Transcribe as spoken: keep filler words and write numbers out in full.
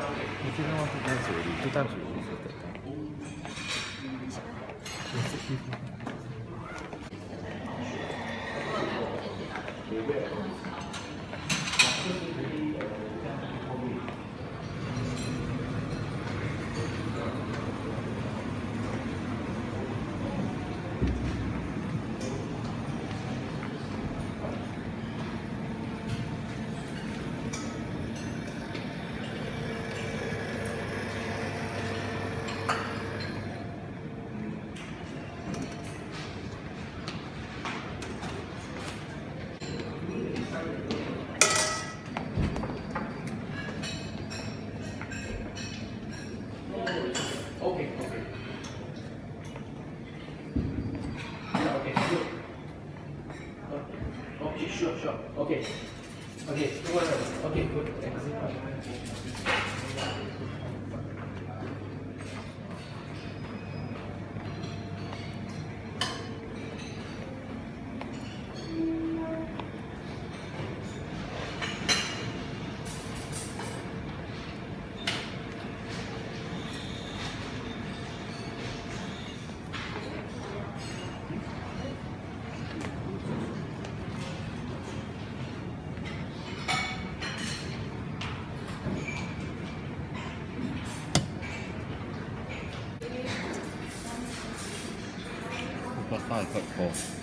He didn't want to dance already. Two times already so that time. Yes, it is. Okay, okay. Yeah, okay, good. Okay, okay, sure, sure. Okay. Okay, okay, good. Exit. But I got four.